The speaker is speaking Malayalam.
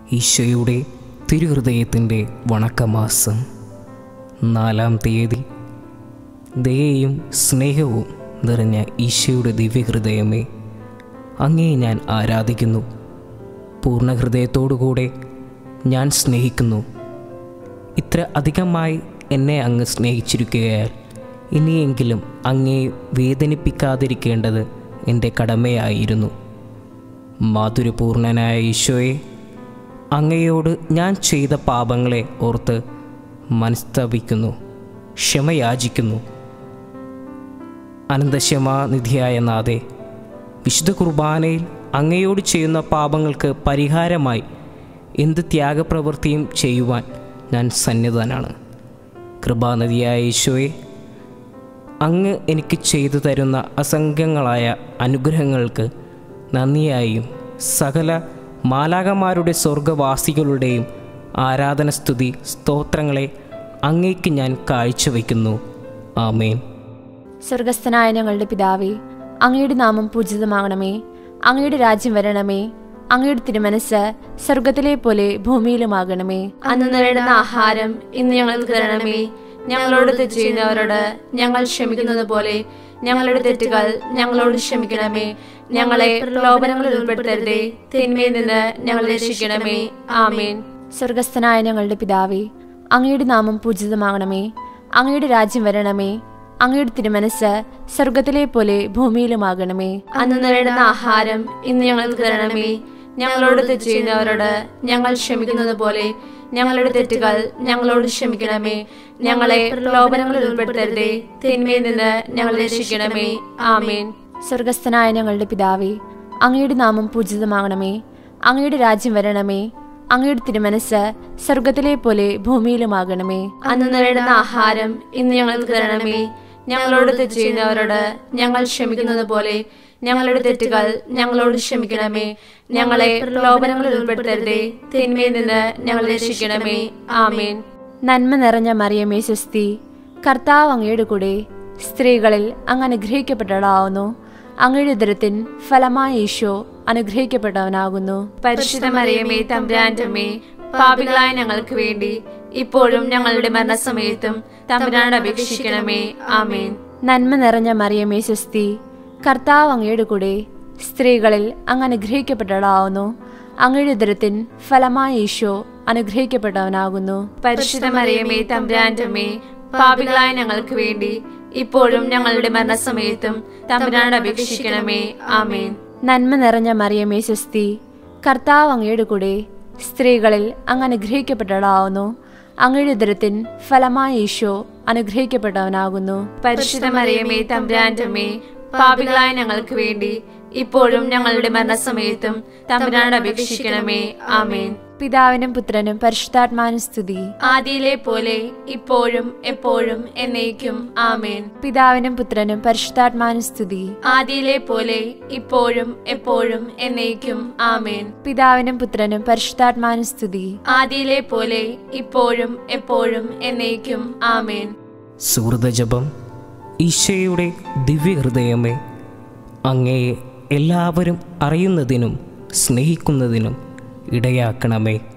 ഈശോയുടെ തിരുഹൃദയത്തിൻ്റെ വണക്കമാസം 4-ാം തീയതി. ദയയും സ്നേഹവും നിറഞ്ഞ ഈശോയുടെ ദിവ്യഹൃദയമേ, അങ്ങേ ഞാൻ ആരാധിക്കുന്നു. പൂർണ്ണ ഹൃദയത്തോടുകൂടെ ഞാൻ സ്നേഹിക്കുന്നു. ഇത്ര അധികമായി എന്നെ അങ്ങ് സ്നേഹിച്ചിരിക്കുകയാൽ ഇനിയെങ്കിലും അങ്ങേ വേദനിപ്പിക്കാതിരിക്കേണ്ടത് എൻ്റെ കടമയായിരുന്നു. മാധുര്യപൂർണനായ ഈശോയെ, അങ്ങയോട് ഞാൻ ചെയ്ത പാപങ്ങളെ ഓർത്ത് മനസ്തപിക്കുന്നു, ക്ഷമയാചിക്കുന്നു. അനന്തക്ഷമാനിധിയായ നാഥേ, വിശുദ്ധ കുർബാനയിൽ അങ്ങയോട് ചെയ്യുന്ന പാപങ്ങൾക്ക് പരിഹാരമായി എന്ത് ത്യാഗപ്രവൃത്തിയും ചെയ്യുവാൻ ഞാൻ സന്നദ്ധനാണ്. കൃപാനിധിയായ ഈശോയെ, അങ്ങ് എനിക്ക് ചെയ്തു തരുന്ന അസംഖ്യങ്ങളായ അനുഗ്രഹങ്ങൾക്ക് നന്ദിയായും സകല മാലാഖമാരുടെ സ്വർഗവാസികളുടെയും ആരാധനസ്തുതി സ്തോത്രങ്ങളെ അങ്ങേക്ക് ഞാൻ കാഴ്ചവെക്കുന്നു. ആമേൻ. സ്വർഗസ്ഥനായ ഞങ്ങളുടെ പിതാവേ, അങ്ങയുടെ നാമം പൂജിതമാകണമേ. അങ്ങയുടെ രാജ്യം വരണമേ. അങ്ങയുടെ തിരുമനസ് സ്വർഗത്തിലെ പോലെ ഭൂമിയിലുമാകണമേ. അന്ന് നേടുന്ന ആഹാരം ഇന്ന് ഞങ്ങൾക്ക് തരണമേ. ഞങ്ങളോട് തെറ്റ് ചെയ്യുന്നവരോട് ഞങ്ങൾ ക്ഷമിക്കുന്നത് പോലെ ഞങ്ങളുടെ തെറ്റുകൾ ഞങ്ങളോട് ക്ഷമിക്കണമേ. ഞങ്ങളെ പ്രലോഭനങ്ങളിൽ ഉൾപ്പെടുത്തരുതേ, തിന്മയിൽ നിന്ന് ഞങ്ങളെ രക്ഷിക്കണമേ. ആമേൻ. സ്വർഗസ്ഥനായ ഞങ്ങളുടെ പിതാവേ, അങ്ങയുടെ നാമം പൂജിതമാകണമേ. അങ്ങയുടെ രാജ്യം വരണമേ. അങ്ങയുടെ തിരുമനസ് സ്വർഗത്തിലെ പോലെ ഭൂമിയിലുമാകണമേ. അന്ന് നേടുന്ന ആഹാരം ഇന്ന് ഞങ്ങൾക്ക് തരണമേ. ഞങ്ങളോട് തെറ്റ് ചെയ്യുന്നവരോട് ഞങ്ങൾ ക്ഷമിക്കുന്നത് പോലെ ഞങ്ങളുടെ തെറ്റുകൾ ഞങ്ങളോട് ക്ഷമിക്കണമേ. ഞങ്ങളെ പ്രലോഭനങ്ങളിൽ ഉൾപ്പെടുത്തരുതേ, തിന്മയിൽ നിന്ന് ഞങ്ങളെ രക്ഷിക്കണമേ. ആമേൻ. സ്വർഗസ്ഥനായ ഞങ്ങളുടെ പിതാവേ, അങ്ങയുടെ നാമം പൂജിതമാകണമേ. അങ്ങയുടെ രാജ്യം വരണമേ. അങ്ങയുടെ തിരുമനസ് സ്വർഗത്തിലെ പോലെ ഭൂമിയിലുമാകണമേ. അന്ന് നേടുന്ന ആഹാരം ഇന്ന് ഞങ്ങൾക്ക് തരണമേ. ഞങ്ങളോട് തെറ്റ് ചെയ്യുന്നവരോട് ഞങ്ങൾ ക്ഷമിക്കുന്നത് പോലെ ഞങ്ങളുടെ തെറ്റുകൾ ഞങ്ങളോട് ക്ഷമിക്കണമേ. ഞങ്ങളെ പ്രലോഭനങ്ങളിൽ ഉൾപ്പെടുത്തരുതേ, തിന്മയിൽ നിന്ന് ഞങ്ങളെ രക്ഷിക്കണമേ. ആമേൻ. നന്മ നിറഞ്ഞ മറിയമേ സ്വസ്തി, കർത്താവ് അങ്ങയുടെ കൂടെ, സ്ത്രീകളിൽ അങ്ങ് അനുഗ്രഹിക്കപ്പെട്ടവളാവുന്നു. അങ്ങയുടെ ഉദരത്തിൻ ഫലമായ ഈശോ അനുഗ്രഹിക്കപ്പെട്ടവനാകുന്നു. പരിശുദ്ധ മറിയമേ, തമ്പുരാന്റെ അമ്മേ, പാപികളായ ഞങ്ങൾക്ക് വേണ്ടി ഇപ്പോഴും ഞങ്ങളുടെ മരണസമയത്തും തമ്പുരാനോട് അപേക്ഷിക്കണമേ. ആമേൻ. നന്മ നിറഞ്ഞ മറിയമേ സ്വസ്തി, കർത്താവ് അങ്ങയുടെ കൂടെ, സ്ത്രീകളിൽ അങ്ങ് അനുഗ്രഹിക്കപ്പെട്ടവളാവുന്നു. അങ്ങയുടെ ഉദരത്തിൻ ഫലമായ ഈശോ അനുഗ്രഹിക്കപ്പെട്ടവനാകുന്നു. പരിശുദ്ധ മറിയമേ, തമ്പുരാന്റെ അമ്മേ, പാപികളായ ഞങ്ങൾക്ക് വേണ്ടി ഇപ്പോഴും ഞങ്ങളുടെ മരണസമയത്തും തമ്പുരാനോട് അപേക്ഷിക്കണമേ. ആമേൻ. നന്മ നിറഞ്ഞ മറിയമേ സ്വസ്തി, കർത്താവ് അങ്ങയുടെ കൂടെ, സ്ത്രീകളിൽ അങ്ങ് അനുഗ്രഹിക്കപ്പെട്ടവളാവുന്നു. അങ്ങയുടെ ഉദരത്തിൻ ഫലമായ ഈശോ അനുഗ്രഹിക്കപ്പെട്ടവനാകുന്നു. പരിശുദ്ധ മറിയമേ, തമ്പുരാന്റെ അമ്മേ, പാപികളായ ഞങ്ങൾക്ക് വേണ്ടി ഇപ്പോഴും ഞങ്ങളുടെ മരണസമയത്തും തമ്പുരാനോട് അപേക്ഷിക്കണമേ. ആമേൻ. പിതാവിനും പുത്രനും പരിശുദ്ധാത്മാവിനും സ്തുതി. ആദിയിലെ പോലെ ഇപ്പോഴും എപ്പോഴും എന്നേക്കും. ആമേൻ. പിതാവിനും പുത്രനും പരിശുദ്ധാത്മാവിനും സ്തുതി. ആദിയിലെ പോലെ ഇപ്പോഴും എപ്പോഴും എന്നേക്കും. ആമേൻ. പിതാവിനും പുത്രനും പരിശുദ്ധാത്മാവിനും സ്തുതി. ആദിയിലെ പോലെ ഇപ്പോഴും എപ്പോഴും എന്നേക്കും. ആമേൻ. സുഹൃതജപം. ഈശോയുടെ ദിവ്യഹൃദയമേ, അങ്ങയെ എല്ലാവരും അറിയുന്നതിനും സ്നേഹിക്കുന്നതിനും ഇടയാക്കണമേ.